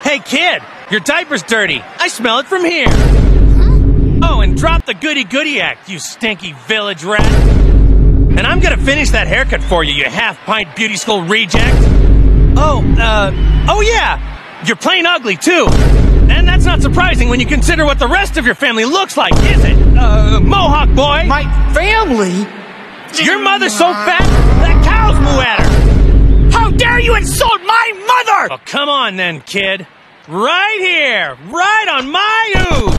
Hey, kid, your diaper's dirty. I smell it from here. Oh, and drop the goody-goody act, you stinky village rat. And I'm gonna finish that haircut for you, you half-pint beauty school reject. Oh yeah, you're plain ugly, too. And that's not surprising when you consider what the rest of your family looks like, is it? Mohawk boy. My family? Your mother's so fat, that cows moo at her. How dare you insult my mother! Oh, come on then, kid. Right here, right on my ooze.